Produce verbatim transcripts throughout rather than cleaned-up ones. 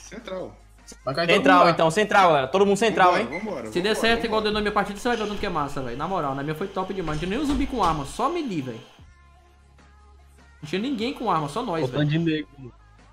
Central. Central, então, central, galera. Todo mundo central, Vambora, hein? vambora, Se der vambora, certo, vambora. igual deu na minha partida, você vai ver o tanto que é massa, velho. Na moral, na minha foi top demais. Não tinha nem um zumbi com arma, só melee, velho. Não tinha ninguém com arma, só nós, velho. de negro.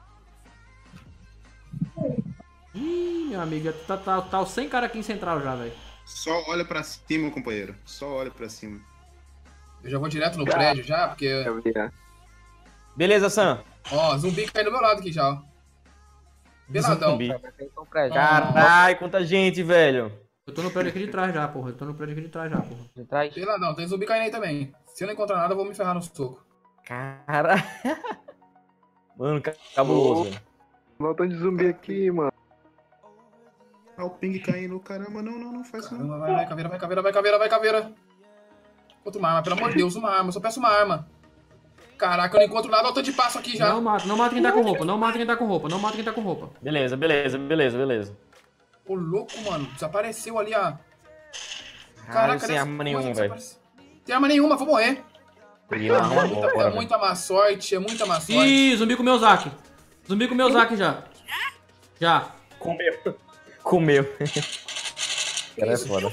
Ih, meu amigo, tá, tá, tá os cem caras aqui em central já, velho. Só olha pra cima, companheiro. Só olha pra cima. Eu já vou direto no prédio já, porque... Eu vi, né? Beleza, Sam. Ó, zumbi cai do meu lado aqui já, ó. Peladão. Zumbi. Tem um prédio. Caralho, quanta gente, velho. Eu tô no prédio aqui de trás já, porra. Eu tô no prédio aqui de trás já, porra. De trás. Peladão, tem zumbi caindo aí também. Se eu não encontrar nada, eu vou me ferrar no soco. Caralho. Mano, cabuloso, velho. Voltando de zumbi aqui, mano. Ah, o ping caindo. Caramba, não, não, não faz isso não. Caramba, vai, vai, caveira, vai, caveira, vai, caveira, vai, caveira. Encontro uma arma, pelo amor de Deus, uma arma. Eu só peço uma arma. Caraca, eu não encontro nada, olha o tanto de passo aqui já. Não mata, não mata quem tá com roupa, não mata quem tá com roupa, não mata quem tá com roupa. Beleza, beleza, beleza, beleza. Ô, louco, mano. Desapareceu ali a... Caralho, sem dessa arma coisa nenhuma, velho. desapareceu. Tem arma nenhuma, vou morrer. Peguei uma arma É muita, boa, é bora, velho. muita má sorte, é muita má sorte. Ih, zumbi comeu o Zac. Zumbi comeu o Zac já. Já. Comeu. Comeu. Cara, é foda.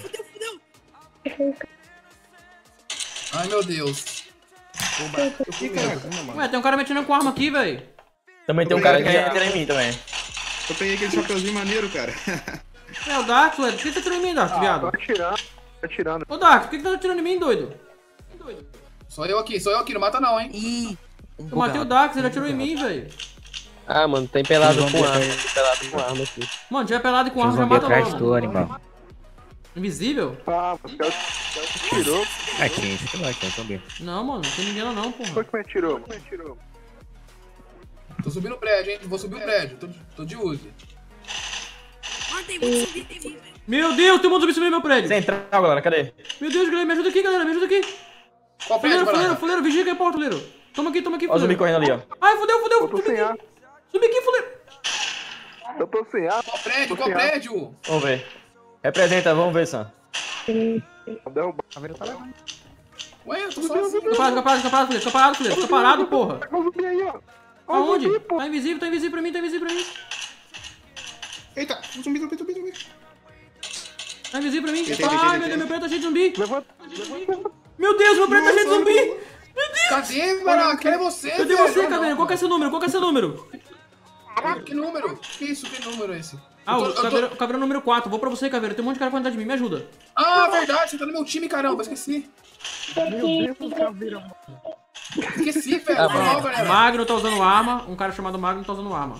Ai, meu Deus. Ih, caraca, Ué, tem um cara metindo com arma aqui, velho. Também tem um cara que entra em mim também. eu peguei aquele chapeuzinho maneiro, cara. É o Dark, ué. Por que você tá atirando em mim, Dark, Tô viado? atirando, tô atirando. Ô, Dark, por que que tá atirando em mim, doido? Sou eu aqui, sou eu aqui, não mata não, hein. Ih, um Eu matei o bugado. Dark, ele atirou em mim, velho. Ah, mano, tem pelado com arma. Tem pelado com arma aqui. Mano, tiver pelado com arma, já Zumbi mata atrás logo. do animal. Invisível? Ah, você é o que atirou? Aqui, fica lá, aqui, zumbi. Não, mano, não tem ninguém lá não, porra. Foi que me atirou? Me atirou. Tô subindo o prédio, hein. Vou subir o prédio, tô, tô de Uzi. Mano, tem muito zumbi em mim, velho. Meu Deus, tem um monte de zumbi subindo no meu prédio. Central, galera, cadê? Meu Deus, galera, me ajuda aqui, galera, me ajuda aqui. Qual prédio, Fuleiro, fuleiro, Baraka? fuleiro, vigia que é porta, fuleiro. Toma aqui, toma aqui, Ó o zumbi fuleiro. correndo ali, ó. Ai, fudeu, fudeu, Eu tô subi sem ar. aqui. Subi aqui, fuleiro. Eu tô sem ar. Qual prédio, Tô qual sem ar. prédio? Vamos ver. Representa, vamos ver, Sam. Vou derrubar. Ué, eu tô sozinho. Fica parado, fica parado, fica parado, fuleiro. Fica parado, fuleiro. Fica parado, porra. Pega o zumbi aí, ó. Ó o Aonde? zumbi, pô. Tá invisível, tá invisível pra mim, tá invisível pra mim. Eita, zumbi, zumbi, zumbi, zumbi. Tá invisível pra mim. Entendi, Ai, entendi, meu Deus, entendi. meu prédio tá cheio de zumbi. Levanta, levanta. Meu Deus, meu prédio tá cheio de zumbi. Cadê, Baraka? Cadê você, Cadê velho? você, Não, Caveira? Qual que é seu número? Qual que é seu número? Que número? Que isso? Que número é esse? Ah, Eu tô- o eu tô- Caveira, o Caveira é o número quatro. Vou pra você, Caveira. Tem um monte de cara correndo atrás de mim. Me ajuda. Ah, verdade, você tá no meu time, caramba, esqueci. Meu Deus, caveira, mano. Esqueci, velho. Tá Foi bom. mal, galera. Magno tá usando arma. Um cara chamado Magno tá usando arma.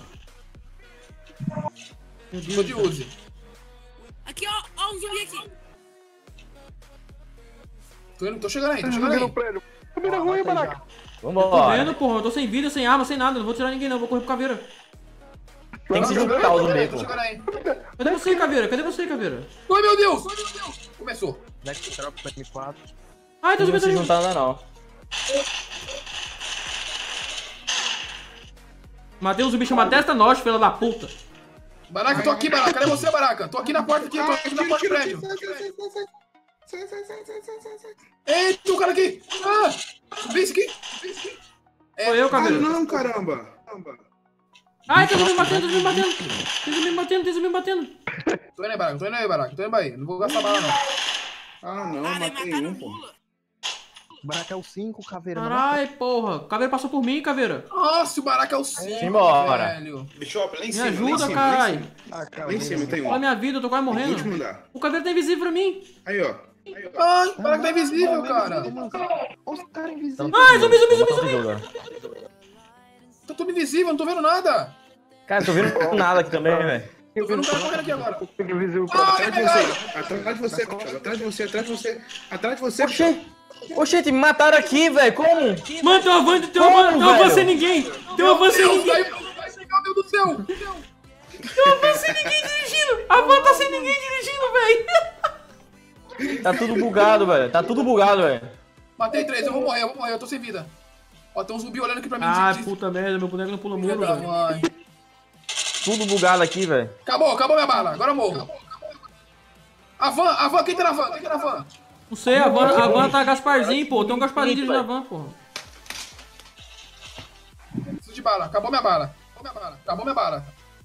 Meu Tô Deus. de Uzi. Aqui, ó, ó, um zumbi aqui. Tô, indo, tô chegando aí, tô Tem chegando zumbi aí. no prédio. Zumbi na rua aí, Baraka. Tô Vambora. vendo, porra. Eu tô sem vida, sem arma, sem nada. Não vou tirar ninguém, não. Vou correr pro Caveira. Tem que se juntar Tô o chegando aí, zumbi, tô pô. chegando aí. Cadê você, Caveira? Cadê você, Caveira? Ai, meu Deus! Ai, meu Deus! Começou. Next drop M quatro. Ai, tô Não subindo. se tô subindo. juntar nada, não. Matei um zumbi chamado Testa Norte, filha da puta. Baraka, tô aqui, Baraka. Cadê você, Baraka? Tô aqui na porta aqui, tô Ah, aqui na tira, porta do tira, prédio. sai, sai, sai, sai, sai, sai, sai, sai, sai, sai, sai. Eita, o cara aqui! Ah! Subi esse aqui! Subi esse aqui! Sou eu, Ah, Caveira. não, caramba. Caramba. Ai, tem zumbi me batendo, tem zumbi me batendo. Tem zumbi me batendo, tem zumbi me batendo. Tô indo aí, Baraka, tô indo aí, Baraka, tô indo aí. Não vou gastar bala, não. Ah, não, Ah, nem matei mataram um, pô. mula. Baraka é o cinco, caveira. Carai, porra. Caveira passou por mim, Caveira. Nossa, o Baraka é o cinco, Simbora. velho. Bishop, lá em Me cima, lá em ajuda, cima, lá em carai. cima. Ah, Lá em cima tem Olha a um. minha vida, eu tô quase No morrendo. último andar. O Caveira tá invisível pra mim. Aí, ó. Ai, o Baraka tá invisível, cara. Os caras invisíveis. Ai, zumbi, zumbi, zumbi, Vou botar zumbi. outro jogo, Tá tudo invisível, não tô vendo nada. ó. Cara, tô vendo nada aqui também, velho. Tô vendo um cara correndo aqui agora. Invisível. Ah, Atrás de me você, pegaram. atrás de você, Bishop. Atrás de você, atrás de você. Atrás de você, Oxê. Bishop. Oxente, me mataram aqui, velho. Como? Mano, tem um avanço, tem um Como, avanço, tem um avanço velho? sem ninguém. Tem um avanço sem Deus, ninguém. vai, vai chegar, meu Deus do céu. Tem um avanço sem ninguém dirigindo. A van tá sem ninguém dirigindo, velho. Tá tudo bugado, velho. Tá tudo bugado, velho. Matei três, eu vou morrer, eu vou morrer, eu tô sem vida. Ó, tem um zumbi olhando aqui pra mim. Ah, de- de- puta merda, meu boneco não pula Filha muro, da velho. mãe. Tudo bugado aqui, velho. Acabou, acabou minha bala, agora eu morro. A van, a van, quem tá na van? Quem tá na van? Não sei, a van, a van tá Gasparzinho, pô. Tem um Gasparzinho dirigindo a van, porra. Preciso de bala, acabou minha bala. Acabou minha bala, acabou minha bala.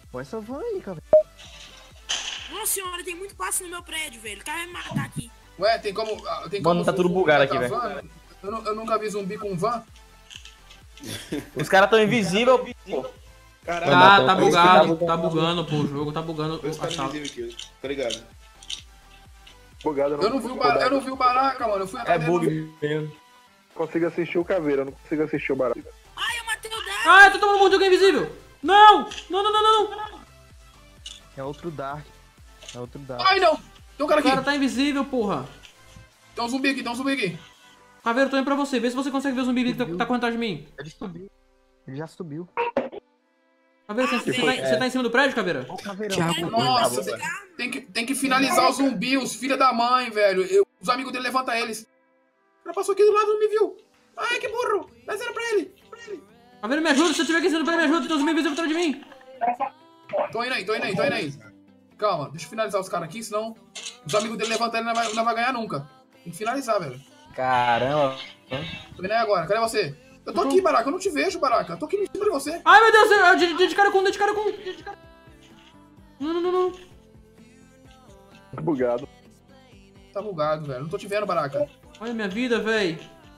Põe essa van aí, cara. Nossa senhora, tem muito passe no meu prédio, velho. O cara vai me matar aqui. Ué, tem como. ah, Tem como Mano, tá o- tudo o- bugado o- aqui, a velho. van? Eu, nu- eu nunca vi zumbi com van. Os caras tão invisíveis. Caralho, Ah, Não, tá não, bugado, não, tá bugando, pô. O jogo tá bugando dois a caras sala. invisíveis aqui, tá ligado? Bugado, Eu não vi o, bar... eu não vi o Baraca, mano. Eu fui É atrás dele, bug mesmo. Não consigo assistir o Caveira, eu não consigo assistir o barato. Ai, eu matei o Dark. Ah, eu tô tomando muito de alguém invisível. Não! Não, não, não, não, não. É outro Dark. É outro Dark. Ai, não! Tem um cara O cara aqui. tá invisível, porra. Tem um zumbi aqui, tem um zumbi aqui. Caveiro, eu tô indo pra você. Vê se você consegue ver o zumbi que tá, tá correndo atrás de mim. Ele subiu. Ele já subiu. Caveiro, você, você, tá, você tá em cima do prédio, Caveira? Ó o Caveirão. Nossa, tem, tem que, tem que finalizar o zumbi, os filha da mãe, velho. Eu- os amigos dele levantam eles. O cara passou aqui do lado e não me viu. Ai, que burro. Dá zero pra ele. Pra ele. Caveiro, me ajuda. Se você tiver aqui em cima do prédio, me ajuda. Tem um zumbi invisível atrás de mim. Tô indo aí, tô indo aí, tô indo aí. Calma, deixa eu finalizar os caras aqui, senão os amigos dele levantam ele e não vai, não vai ganhar nunca. Tem que finalizar, velho. Caramba. Tô indo aí agora, cadê você? Eu tô aqui, Baraca, eu não te vejo, Baraca. Eu tô aqui em cima de você. Ai, meu Deus. Eu, de, de, de cara com, de cara com. de- de cara- Não, não, não, não. Bugado. Tá bugado, velho. Não tô te vendo, Baraca. Olha a minha vida, véi.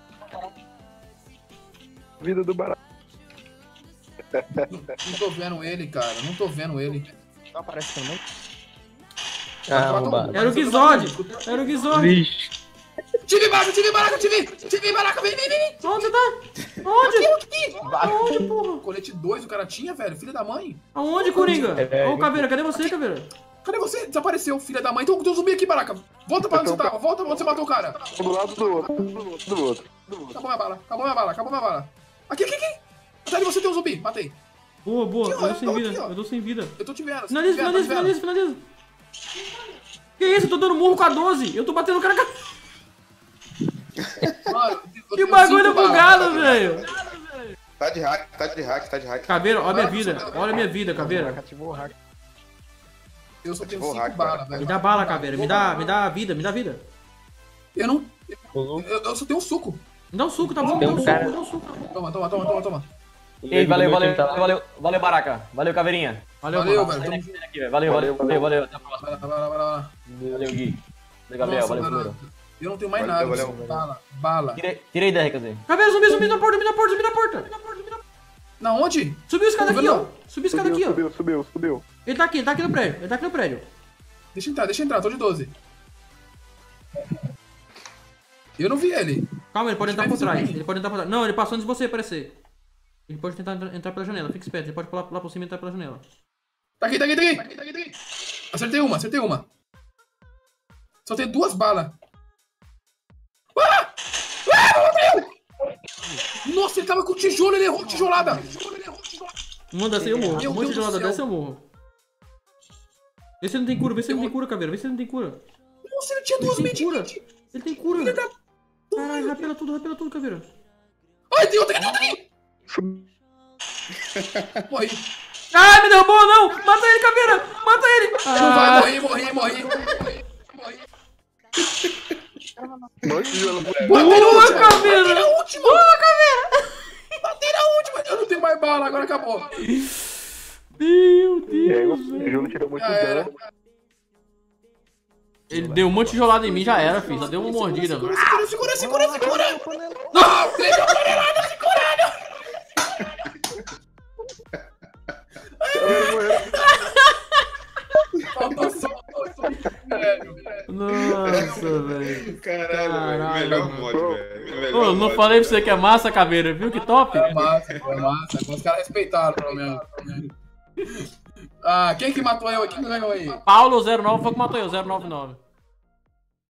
Vida do barato. Não tô vendo ele, cara. Não tô vendo ele. Não aparece também? Ah, arrombado. Era o Guizode. Era o Guizode. Vixe. Tive, Baraca, tive, Baraca, tive. Tive, Baraca, vem, vem, vem. Onde você tá? Onde? Aonde, porra? Colete dois o cara tinha, velho. Filha da mãe. Aonde, Coringa? É, Ô, Caveira, cadê você, Caveira? Cadê você? Desapareceu, filha da mãe. Tem um, tem um zumbi aqui, Baraca. Volta pra onde você tava. Volta pra onde você matou o cara. Um do lado do outro. Um do outro. Do outro. Acabou minha bala. Acabou minha bala. Acabou minha bala. Aqui, aqui, aqui. Atrás de você tem um zumbi. Matei. Boa, boa. Aqui, ó, Eu tô sem eu tô vida. aqui, ó. Eu tô sem vida. Eu tô te vendo. Finaliza, tô te vendo, finaliza, tô te vendo. finaliza, finaliza. Que isso? Eu tô dando murro com a doze. Eu tô batendo o cara com a... Mano, eu Que tenho bagulho cinco balas. bugado, velho. Tá de hack, tá de hack, tá de hack. Caveira, olha a minha vida. Olha a minha vida, Caveira. Ativou o hack. Eu só tenho Ativou o cinco hack, balas, cara. Me velho. dá bala, Caveira. Me dá, me dá vida, me dá vida. Eu não... Eu, eu só tenho um suco. Me dá um suco, tá bom? Me Tem dá um um suco, cara- me dá um suco. Toma, toma, toma, toma, toma. Ei, valeu, Meu valeu, time tá lá. valeu, valeu, Baraca. Valeu, Caveirinha. Valeu, Valeu, mano. velho. Tamo... Aqui, velho. Valeu, valeu, valeu, valeu. Até a próxima. Vai lá, vai lá, vai lá, vai lá. Valeu, Gui. Valeu, Gabriel. Nossa, Valeu, mano, primeiro. eu não tenho mais Valeu, nada. valeu. Bala, bala. Tirei, tirei ideia, quer dizer. Caveira, zumbi, zumbi na porta, zumbi na porta, zumbi na porta. Zumbi na porta, zumbi na porta. Na onde? Subiu a escada Tô aqui, ó. vendo. Subiu a escada Subiu, aqui, ó. subiu, subiu, subiu. Ele tá aqui, ele tá aqui no prédio. Ele tá aqui no prédio. Deixa eu entrar, deixa eu entrar. Tô de doze. Eu não vi ele. Calma, ele pode entrar por Deixa eu ver trás. se Ele pode entrar por trás. Não, ele passou antes de você aparecer. Ele pode tentar entrar, entrar pela janela. Fica esperto. Ele pode pular lá por cima e entrar pela janela. Tá aqui, tá aqui, tá aqui. Tá aqui, tá aqui, tá aqui. Acertei uma, acertei uma. Só tem duas balas. Ah! Ah, meu Deus! Nossa, ele tava com tijolo, ele errou tijolada. Uma dessa aí eu morro. Meu Um monte de Deus do lado céu. dessa eu morro. Vê se ele não tem cura, vê se ele não tem cura, Caveira. Vê se ele não tem cura. Nossa, ele tinha duas Ele tem cura. mentes. Ele tem cura. Caralho, rapela tudo, rapela tudo, Caveira. Ai, tem outra, tem outra aqui. Morri. Ai, me derrubou, não! Mata ele, Caveira! Mata ele! Não vai, Ah, morri, morri, morri. Morri. Monte de jogo. Matei na boa, última. Caveira! Matei na última. Boa, Caveira! Matei na última. Eu não tenho mais bala, agora acabou. Meu E aí, Deus, o velho. jogo tirou muito Já era. dano. Ele deu um monte de jolada em mim, já era, filho. Só deu uma mordida, mano. Segura, segura, segura, segura. Não, deixa a panelada segurando. Faltou só, faltou só. Velho, velho. Nossa, velho. Caralho, velho. Caralho, Melhor mano. mod, velho. Melhor Ô, não mod. falei pra você que é massa, Caveira, viu? Que top? É massa, é massa. Os caras respeitaram, pelo menos. Ah, quem que matou eu aqui? Quem ganhou aí? Paulo zero nove foi que matou eu, zero nove nove.